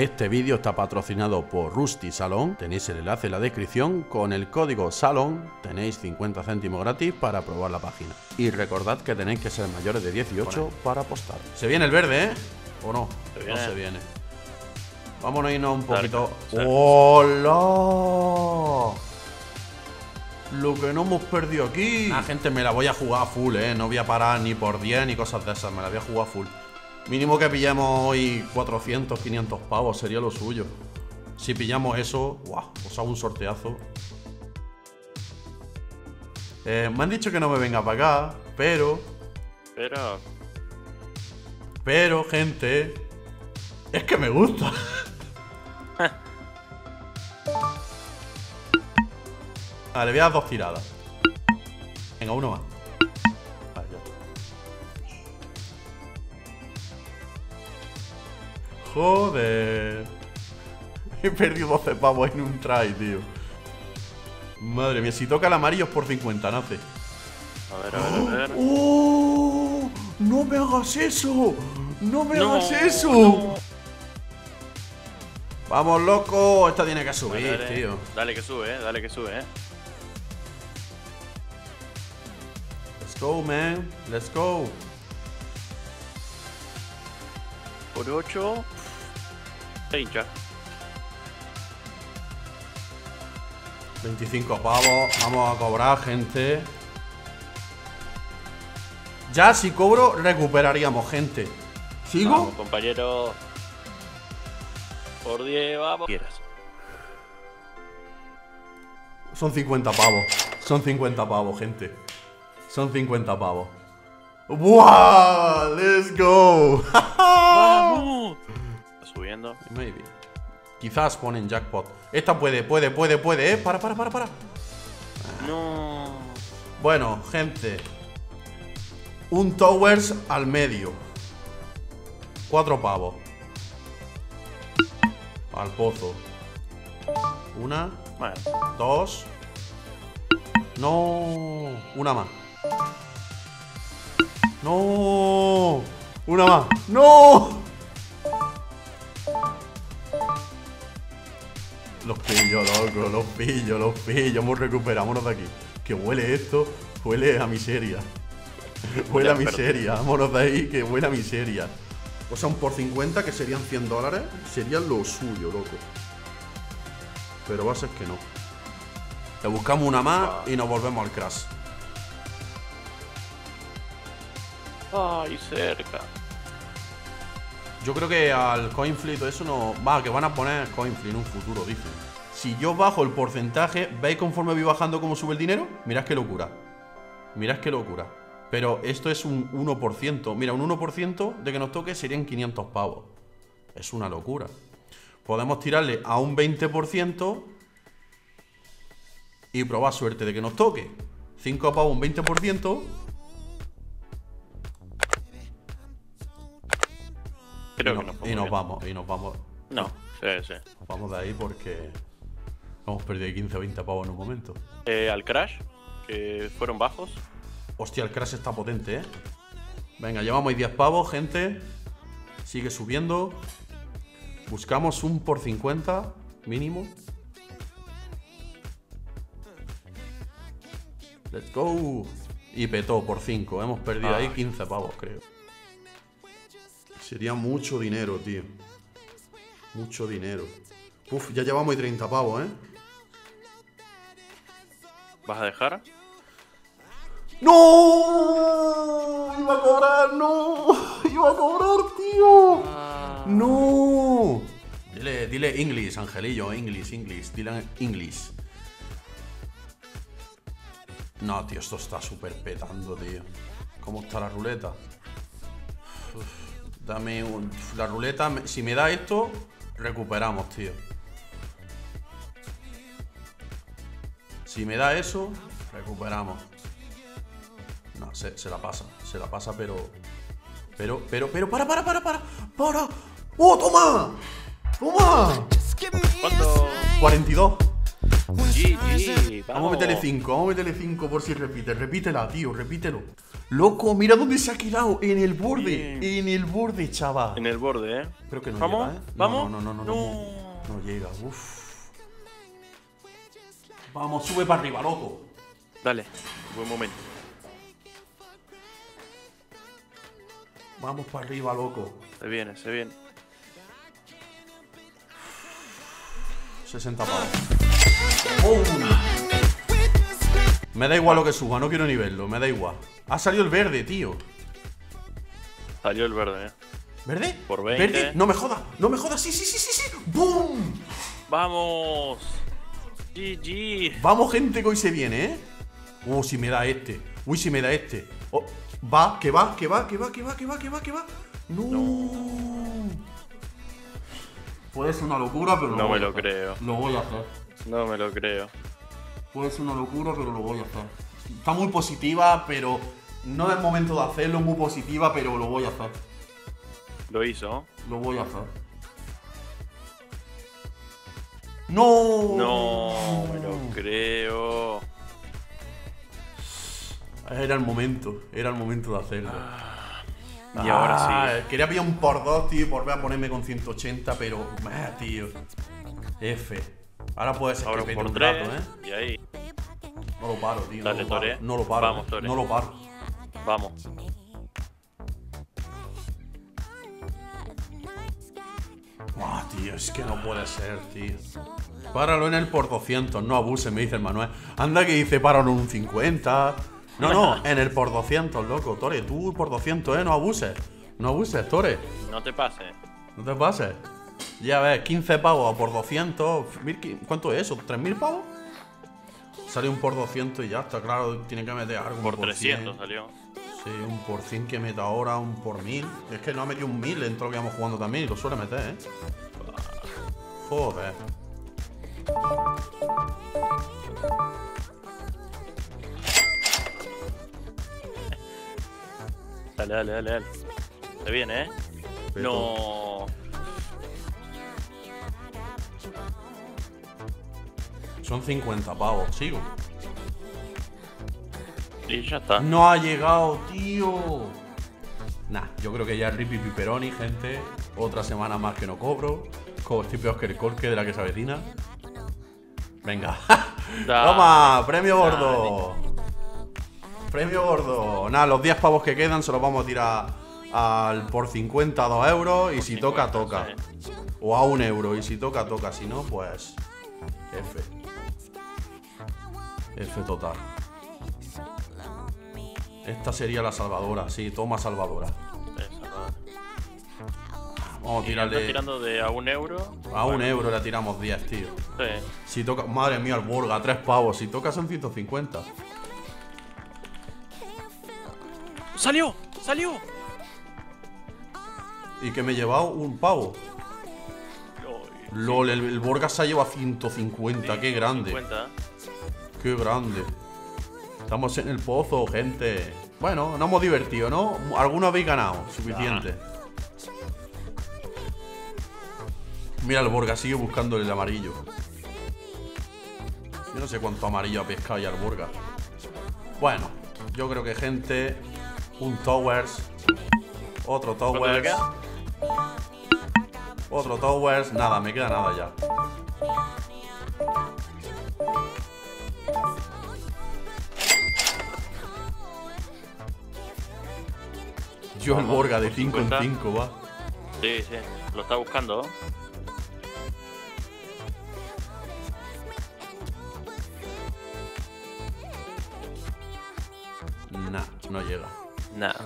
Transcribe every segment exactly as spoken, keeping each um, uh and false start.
Este vídeo está patrocinado por Rusty Salon, tenéis el enlace en la descripción, con el código SALON tenéis cincuenta céntimos gratis para probar la página. Y recordad que tenéis que ser mayores de dieciocho para apostar. Se viene el verde, ¿eh? ¿O no? Se viene. No se viene. Vámonos a irnos un poquito... Cerca. ¡Hola! Lo que no hemos perdido aquí. Ah, gente, me la voy a jugar a full, ¿eh? No voy a parar ni por diez ni cosas de esas, me la voy a jugar a full. Mínimo que pillemos hoy cuatrocientos, quinientos pavos, sería lo suyo. Si pillamos eso, ¡guau! Os hago un sorteazo. Eh, me han dicho que no me venga para acá, pero... Pero... Pero, gente... Es que me gusta. Vale, voy a dar dos tiradas. Venga, uno más. Vale, ya. Joder. He perdido doce pavos en un try, tío. Madre mía, si toca el amarillo es por cincuenta, nace. A ver, a ver, a ver. ¡Oh! ¡No me hagas eso! ¡No me No, hagas eso! no. Vamos, loco. Esta tiene que subir, Dale, dale. tío. Dale que sube, eh. Dale que sube, eh. Let's go, man. Let's go. Por ocho. Se hincha. veinticinco pavos. Vamos a cobrar, gente. Ya si cobro, recuperaríamos, gente. ¿Sigo? Vamos, compañero. Por diez, vamos. Quieras. Son cincuenta pavos. Son cincuenta pavos, gente. Son cincuenta pavos. ¡Wow! ¡Let's go! ¡Vamos! Está subiendo. Maybe. Quizás ponen jackpot. Esta puede, puede, puede, puede, ¿eh? Para, para, para, para. No. Bueno, gente. Un towers al medio. Cuatro pavos. Al pozo. Una. Bueno. Dos. No. Una más. No. Una más. No. Los pillo, loco. Los pillo, los pillo. Hemos recuperado. Vámonos de aquí. Que huele esto. Huele a miseria. Huele a miseria. Vámonos de ahí. Que huele a miseria. O sea, un por cincuenta, que serían cien dólares. Sería lo suyo, loco. Pero va a ser que no. Le buscamos una más y nos volvemos al crash. Ay, cerca. Yo creo que al CoinFlip todo eso no... Va, que van a poner CoinFlip en un futuro, dicen. Si yo bajo el porcentaje, ¿veis conforme voy bajando cómo sube el dinero? Mirad qué locura. Mirad qué locura. Pero esto es un uno por ciento. Mira, un uno por ciento de que nos toque serían quinientos pavos. Es una locura. Podemos tirarle a un veinte por ciento y probar suerte de que nos toque. cinco pavos, un veinte por ciento. Creo y, que no, no y nos vamos, y nos vamos. No, sí, sí. Nos vamos de ahí porque hemos perdido quince o veinte pavos en un momento. Eh, al crash, que fueron bajos. Hostia, el crash está potente, ¿eh? Venga, llevamos diez pavos, gente. Sigue subiendo. Buscamos un por cincuenta mínimo. Let's go. Y petó por cinco. Hemos perdido ah. ahí quince pavos, creo. Sería mucho dinero, tío. Mucho dinero. Uf, ya llevamos treinta pavos, ¿eh? ¿Vas a dejar? ¡No! ¡Iba a cobrar! ¡No! ¡Iba a cobrar, tío! Ah. ¡No! Dile, dile English, Angelillo. English, English. Dile English. No, tío, esto está súper petando, tío. ¿Cómo está la ruleta? Uf, dame un... La ruleta, si me da esto, recuperamos, tío. Si me da eso, recuperamos. No, se, se la pasa, se la pasa, pero... Pero, pero, pero, para, para, para, para, para. ¡Oh, toma! ¡Toma! ¿Cuánto? cuarenta y dos. G G, Vamos a meterle cinco, vamos a meterle cinco por si repite. Repítela, tío, repítelo. Loco, mira dónde se ha quedado. En el borde, Bien. en el borde, chaval. En el borde, ¿eh? Creo que no ¿Vamos? llega, ¿eh? No, ¿Vamos? No, no, no, no, no. No. No llega, uff. Vamos, sube para arriba, loco. Dale, buen momento. Vamos para arriba, loco. Se viene, se viene. sesenta pavos. ¡Oh! Me da igual lo que suba, no quiero ni verlo, me da igual. Ha salido el verde, tío. Salió el verde, ¿eh? ¿Verde? Por veinte. ¿Verde? No me jodas, no me jodas, sí, sí, sí, sí, sí. ¡Bum! ¡Vamos! G G. Vamos, gente, que hoy se viene, ¿eh? Uh, si me da este. Uy, si me da este. Oh, va, que va, que va, que va, que va, que va, que va, que va. No. No. Puede ser una locura, pero No voy me a lo hacer. creo. Lo voy a hacer. No me lo creo. Puede ser una locura, pero lo voy a hacer. Está muy positiva, pero no es momento de hacerlo. Muy positiva, pero lo voy a hacer. Lo hizo. Lo voy a hacer. ¡No! No me lo creo. Era el momento, era el momento de hacerlo. Y ahora Ah, sí. Quería pillar un por dos, tío, y volver a ponerme con ciento ochenta, pero. Ah, tío. F. Ahora puede ser Ahora que pete por un tres. rato, ¿eh? Y ahí. No lo paro, tío. Dale, no lo paro. Tore. No lo paro. Vamos, eh. Tore. No lo paro. Vamos. Ah, tío, es que no puede ser, tío. Páralo en el por doscientos, no abuses, me dice el Manuel. Anda que dice páralo en un cincuenta. No, no, en el por doscientos, loco. Tore, tú por doscientos, ¿eh? No abuses. No abuses, Tore. No te pases. No te pases. Ya ves, quince pavos a por doscientos. ¿Cuánto es eso? ¿tres mil pavos? Sale un por doscientos y ya está, claro. Tiene que meter algo. un Por cien. trescientos salió. Sí, un por cien que meta ahora, un por mil. Es que no ha metido un mil en todo lo que vamos jugando también y lo suele meter, ¿eh? Joder. Dale, dale, dale, dale. Se viene, ¿eh? Pero- No. Son cincuenta pavos, sigo. Y ya está. No ha llegado, tío. Nah, yo creo que ya Ripi Piperoni, gente. Otra semana más que no cobro. Como estoy peor que el Corque de la que se avecina. Venga. Dale. Toma, premio gordo. Premio gordo. Nada, los diez pavos que quedan se los vamos a tirar al por cincuenta a dos euros. Y si toca, toca. Sí. O a un euro. Y si toca, toca. Si no, pues F. F total. Esta sería la salvadora. Sí, toma salvadora. Eso, ¿no? Vamos a Y ya está tirarle tirando de a un euro. a un euro. Le tiramos diez, tío. Sí. Si toca, madre mía, el Borga, tres pavos. Si toca son ciento cincuenta. ¡Salió! ¡Salió! Y que me he llevado un pavo. Ay, LOL, el, el Borga se ha llevado ciento cincuenta. Qué grande. cincuenta. Qué grande. Estamos en el pozo, gente. Bueno, nos hemos divertido, ¿no? Algunos habéis ganado. Suficiente. Mira, el Borga sigue buscando el amarillo. Yo no sé cuánto amarillo ha pescado ya el Borga. Bueno, yo creo que, gente, un Towers. Otro ¿Cuánto le Towers. queda? Otro Towers. Nada, me queda nada ya. Yo el Vamos, Borga de por cinco en cincuenta. cinco, va. Sí, sí. Lo está buscando. Nah, no llega. Nada.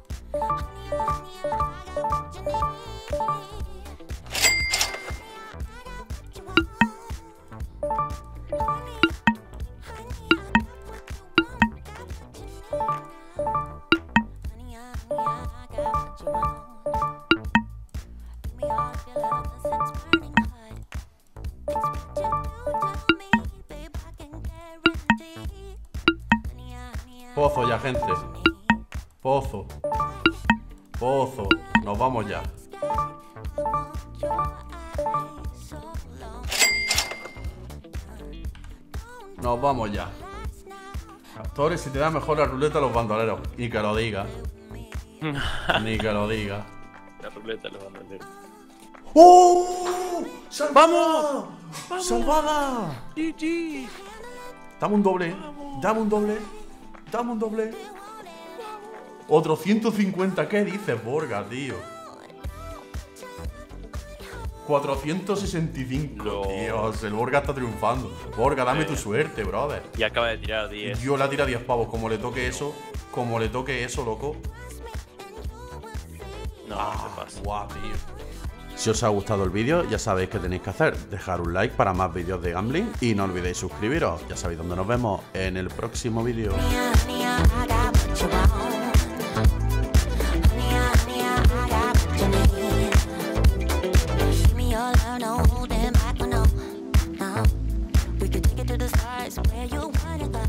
Pozo ya, gente. Pozo. Pozo. Nos vamos ya. nos vamos ya. Actores, si te da mejor la ruleta los bandoleros. Ni que lo diga. Ni que lo diga. La ruleta los bandoleros. ¡Oh! ¡Salvada! ¡Vamos! ¡Vamos! ¡Salvada! G G. Dame un doble. Dame un doble. Dame un doble. Otro ciento cincuenta. ¿Qué dices, Borga, tío? cuatrocientos sesenta y cinco. No. Dios, el Borga está triunfando. Borga, dame Eh. tu suerte, brother. Y acaba de tirar diez. Yo la tira diez pavos. Como le toque eso, como le toque eso, loco. No, no se pasa. Guau, tío. Si os ha gustado el vídeo, ya sabéis qué tenéis que hacer. Dejar un like para más vídeos de gambling y no olvidéis suscribiros. Ya sabéis dónde nos vemos en el próximo vídeo. We could take it to the stars where you wanna go.